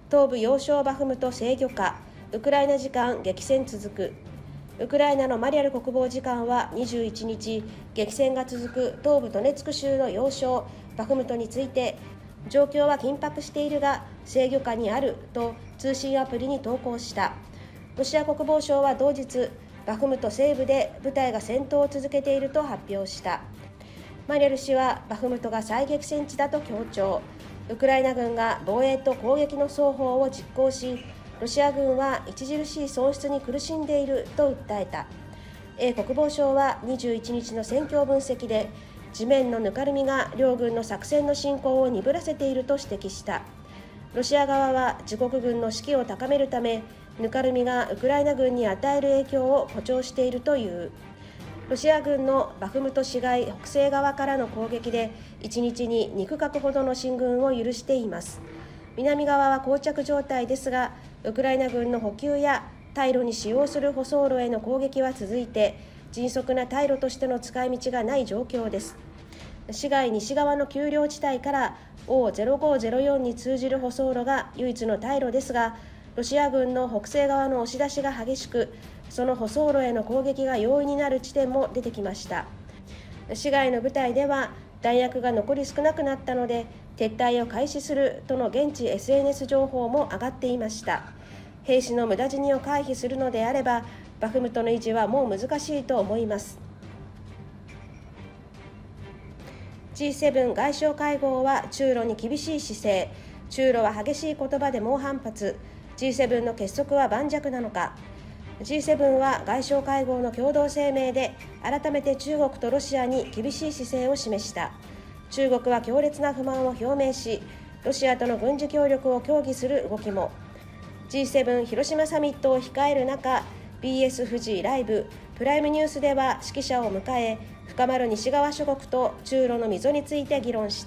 東部要衝バフムト制御下、ウクライナ時間激戦続く。ウクライナのマリャル国防次官は21日、激戦が続く東部ドネツク州の要衝バフムトについて、状況は緊迫しているが制御下にあると通信アプリに投稿した。ロシア国防省は同日、バフムト西部で部隊が戦闘を続けていると発表した。マリャル氏はバフムトが最激戦地だと強調。ウクライナ軍が防衛と攻撃の双方を実行し、ロシア軍は著しい損失に苦しんでいると訴えた。国防省は21日の戦況分析で、地面のぬかるみが両軍の作戦の進行を鈍らせていると指摘した。ロシア側は自国軍の士気を高めるため、ぬかるみがウクライナ軍に与える影響を誇張しているという。ロシア軍のバフムト市街北西側からの攻撃で1日に2区画ほどの進軍を許しています。南側は膠着状態ですが、ウクライナ軍の補給や対路に使用する舗装路への攻撃は続いて、迅速な対路としての使い道がない状況です。市街西側の丘陵地帯から O0504 に通じる舗装路が唯一の対路ですが、ロシア軍の北西側の押し出しが激しく、その舗装路への攻撃が容易になる地点も出てきました。市街の部隊では弾薬が残り少なくなったので撤退を開始するとの現地 SNS 情報も上がっていました。兵士の無駄死にを回避するのであれば、バフムトの維持はもう難しいと思います。G7 外相会合は中ロに厳しい姿勢。中ロは激しい言葉で猛反発。G7 の結束は盤石なのか。G7 は外相会合の共同声明で改めて中国とロシアに厳しい姿勢を示した。中国は強烈な不満を表明し、ロシアとの軍事協力を協議する動きも。G7 広島サミットを控える中、BS 富士ライブプライムニュースでは識者を迎え、深まる西側諸国と中ロの溝について議論した。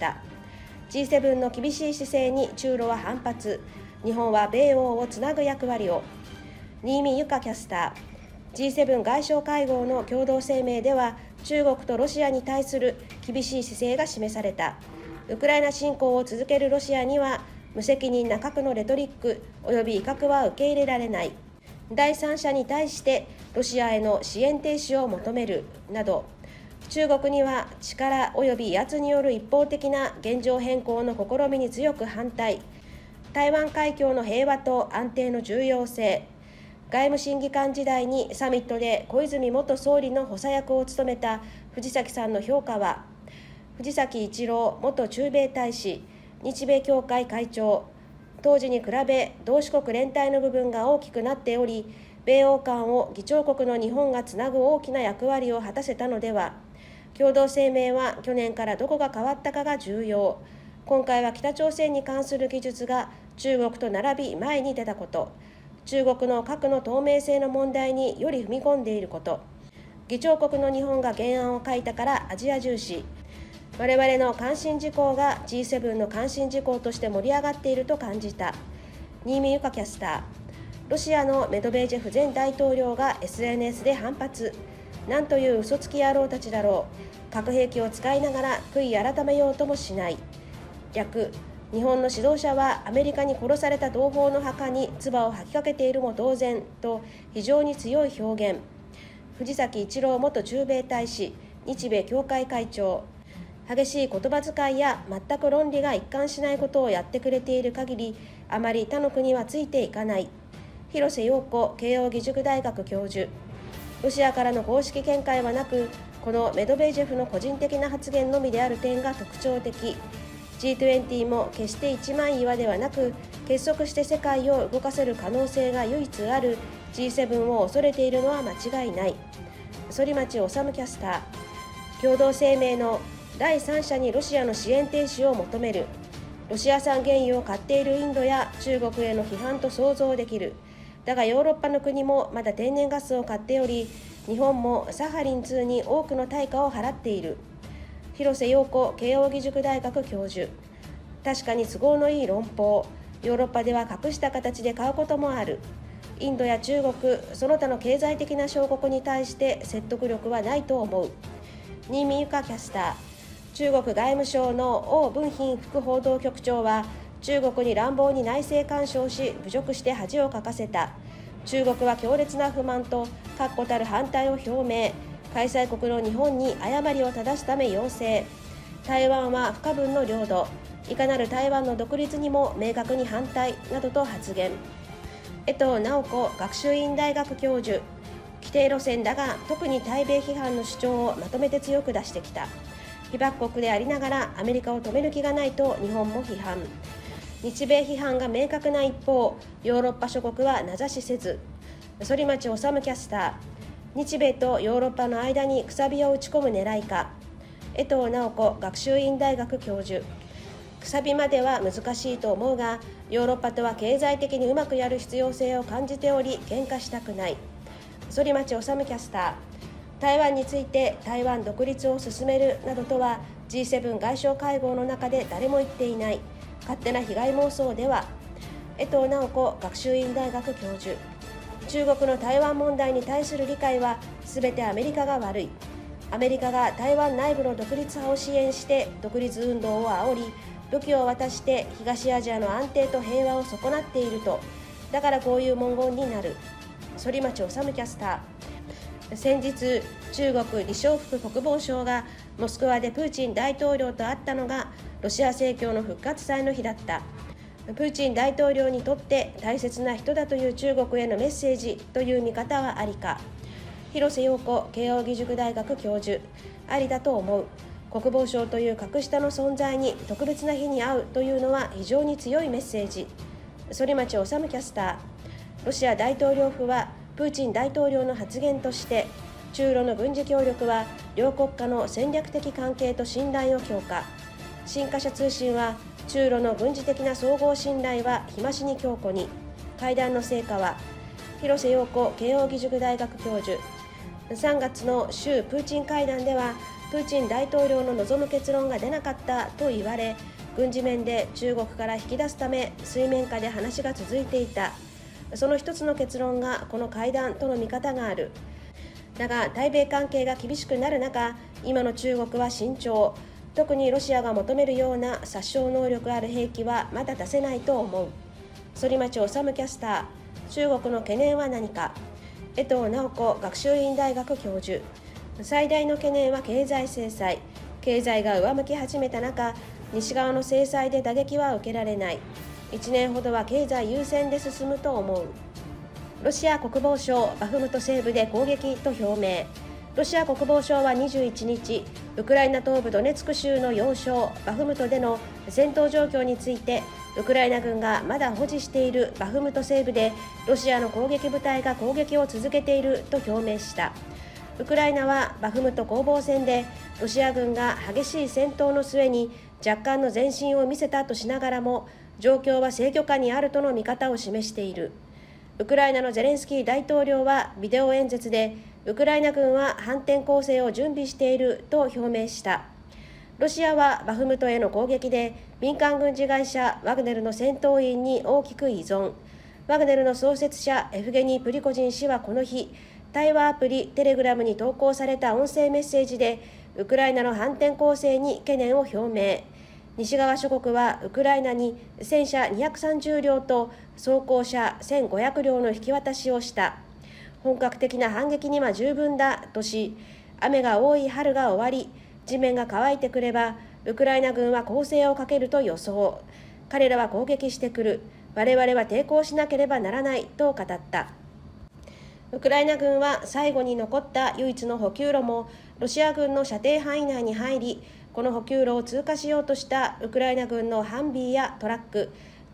G7 の厳しい姿勢に中ロは反発。日本は米欧をつなぐ役割を。新見由香キャスター。 G7 外相会合の共同声明では、中国とロシアに対する厳しい姿勢が示された。ウクライナ侵攻を続けるロシアには無責任な核のレトリック及び威嚇は受け入れられない。第三者に対してロシアへの支援停止を求めるなど、中国には力及び威圧による一方的な現状変更の試みに強く反対。台湾海峡の平和と安定の重要性。外務審議官時代にサミットで小泉元総理の補佐役を務めた藤崎さんの評価は、藤崎一郎元駐米大使、日米協会会長、当時に比べ同志国連帯の部分が大きくなっており、米欧間を議長国の日本がつなぐ大きな役割を果たせたのでは。共同声明は去年からどこが変わったかが重要。今回は北朝鮮に関する技術が中国と並び前に出たこと、中国の核の透明性の問題により踏み込んでいること、議長国の日本が原案を書いたからアジア重視。我々の関心事項が G7 の関心事項として盛り上がっていると感じた。新見由香キャスター。ロシアのメドベージェフ前大統領が SNS で反発。なんという嘘つき野郎たちだろう。核兵器を使いながら悔い改めようともしない。略。日本の指導者はアメリカに殺された同胞の墓に唾を吐きかけているも同然と非常に強い表現。藤崎一郎元駐米大使、日米協会会長。激しい言葉遣いや全く論理が一貫しないことをやってくれている限り、あまり他の国はついていかない。広瀬陽子慶應義塾大学教授。ロシアからの公式見解はなく、このメドベージェフの個人的な発言のみである点が特徴的。G20 も決して一枚岩ではなく、結束して世界を動かせる可能性が唯一ある G7 を恐れているのは間違いない。反町治キャスター。共同声明の第三者にロシアの支援停止を求める。ロシア産原油を買っているインドや中国への批判と想像できる。だがヨーロッパの国もまだ天然ガスを買っており、日本もサハリン2に多くの対価を払っている。広瀬陽子慶應義塾大学教授。確かに都合のいい論法。ヨーロッパでは隠した形で買うこともある。インドや中国、その他の経済的な小国に対して説得力はないと思う。新見由香キャスター。中国外務省の王文賓副報道局長は、 中国に乱暴に内政干渉し侮辱して恥をかかせた。中国は強烈な不満と確固たる反対を表明。開催国の日本に誤りを正すため要請。台湾は不可分の領土、いかなる台湾の独立にも明確に反対などと発言。江藤直子学習院大学教授。規定路線だが特に対米批判の主張をまとめて強く出してきた。被爆国でありながらアメリカを止める気がないと日本も批判。日米批判が明確な一方、ヨーロッパ諸国は名指しせず。反町治キャスター。日米とヨーロッパの間にくさびを打ち込む狙いか。江藤直子学習院大学教授。くさびまでは難しいと思うが、ヨーロッパとは経済的にうまくやる必要性を感じており喧嘩したくない。反町治キャスター。台湾について台湾独立を進めるなどとは G7 外相会合の中で誰も言っていない。勝手な被害妄想では。江藤直子学習院大学教授。中国の台湾問題に対する理解は全てアメリカが悪い。アメリカが台湾内部の独立派を支援して独立運動を煽り、武器を渡して東アジアの安定と平和を損なっていると。だからこういう文言になる。反町治キャスター。先日、中国李尚福国防相がモスクワでプーチン大統領と会ったのがロシア正教の復活祭の日だった。プーチン大統領にとって大切な人だという中国へのメッセージという見方はありか。広瀬陽子慶應義塾大学教授。ありだと思う。国防省という格下の存在に特別な日に会うというのは非常に強いメッセージ。反町治キャスター。ロシア大統領府はプーチン大統領の発言として、中ロの軍事協力は両国家の戦略的関係と信頼を強化。新華社通信は中ロの軍事的な総合信頼は日増しに強固に。会談の成果は。広瀬陽子慶應義塾大学教授。3月の習プーチン会談ではプーチン大統領の望む結論が出なかったと言われ、軍事面で中国から引き出すため水面下で話が続いていた。その一つの結論がこの会談との見方がある。だが対米関係が厳しくなる中、今の中国は慎重。特にロシアが求めるような殺傷能力ある兵器はまだ出せないと思う。反町治キャスター。中国の懸念は何か。江藤直子学習院大学教授。最大の懸念は経済制裁。経済が上向き始めた中、西側の制裁で打撃は受けられない。1年ほどは経済優先で進むと思う。ロシア国防省バフムト西部で攻撃と表明。ロシア国防省は21日、ウクライナ東部ドネツク州の要衝バフムトでの戦闘状況について、ウクライナ軍がまだ保持しているバフムト西部でロシアの攻撃部隊が攻撃を続けていると表明した。ウクライナはバフムト攻防戦でロシア軍が激しい戦闘の末に若干の前進を見せたとしながらも、状況は制御下にあるとの見方を示している。ウクライナのゼレンスキー大統領はビデオ演説で、ウクライナ軍は反転攻勢を準備していると表明した。ロシアはバフムトへの攻撃で民間軍事会社ワグネルの戦闘員に大きく依存。ワグネルの創設者エフゲニー・プリコジン氏はこの日、対話アプリテレグラムに投稿された音声メッセージで、ウクライナの反転攻勢に懸念を表明。西側諸国はウクライナに戦車230両と装甲車1500両の引き渡しをした。本格的な反撃には十分だとし、雨が多い春が終わり、地面が乾いてくればウクライナ軍は攻勢をかけると予想。彼らは攻撃してくる。我々は抵抗しなければならないと語った。ウクライナ軍は最後に残った唯一の補給路もロシア軍の射程範囲内に入り、この補給路を通過しようとしたウクライナ軍のハンビーやトラック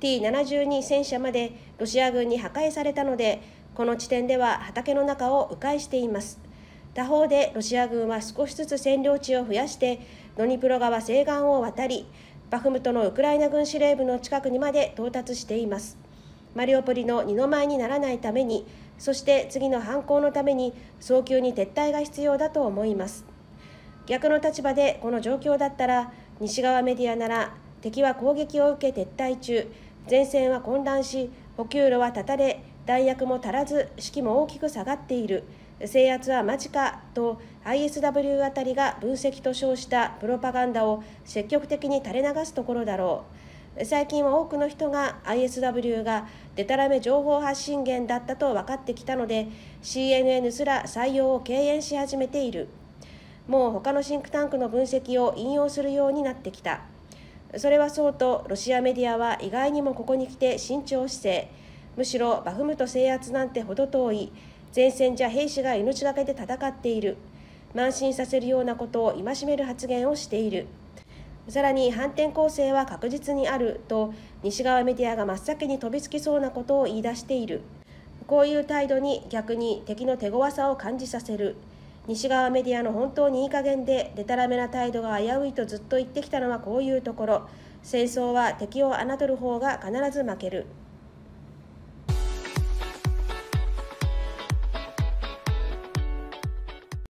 T72 戦車までロシア軍に破壊されたので、この地点では畑の中を迂回しています。他方でロシア軍は少しずつ占領地を増やしてドニプロ川西岸を渡り、バフムトのウクライナ軍司令部の近くにまで到達しています。マリウポリの二の舞にならないために、そして次の反攻のために早急に撤退が必要だと思います。逆の立場でこの状況だったら、西側メディアなら敵は攻撃を受け撤退中、前線は混乱し、補給路は断たれ、弾薬も足らず、士気も大きく下がっている、制圧は間近と ISW あたりが分析と称したプロパガンダを積極的に垂れ流すところだろう。 最近は多くの人が ISW がデタラメ情報発信源だったと分かってきたので、 CNN すら採用を敬遠し始めている。もう他のシンクタンクの分析を引用するようになってきた。それはそうと、ロシアメディアは意外にもここに来て慎重姿勢。むしろバフムト制圧なんてほど遠い、前線じゃ兵士が命がけで戦っている、慢心させるようなことを戒める発言をしている。さらに反転攻勢は確実にあると西側メディアが真っ先に飛びつきそうなことを言い出している。こういう態度に逆に敵の手強さを感じさせる。西側メディアの本当にいい加減でデタラメな態度が危ういとずっと言ってきたのはこういうところ。戦争は敵を侮る方が必ず負ける。